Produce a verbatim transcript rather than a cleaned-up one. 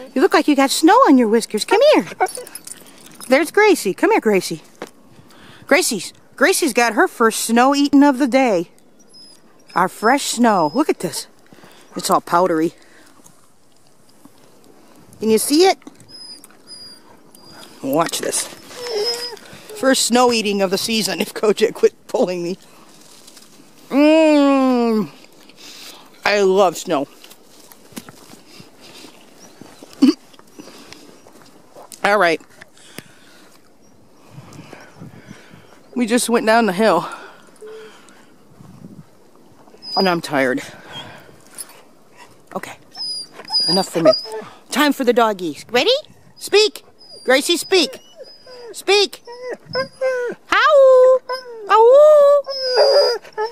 You look like you got snow on your whiskers. Come here. There's Gracie. Come here, Gracie. Gracie's, Gracie's got her first snow eaten of the day. Our fresh snow. Look at this. It's all powdery. Can you see it? Watch this. First snow eating of the season if Kojak quit pulling me. Mmm. I love snow. All right. We just went down the hill. And I'm tired. Okay. Enough for me. Time for the doggies. Ready? Speak. Gracie, speak. Speak. How? Ow.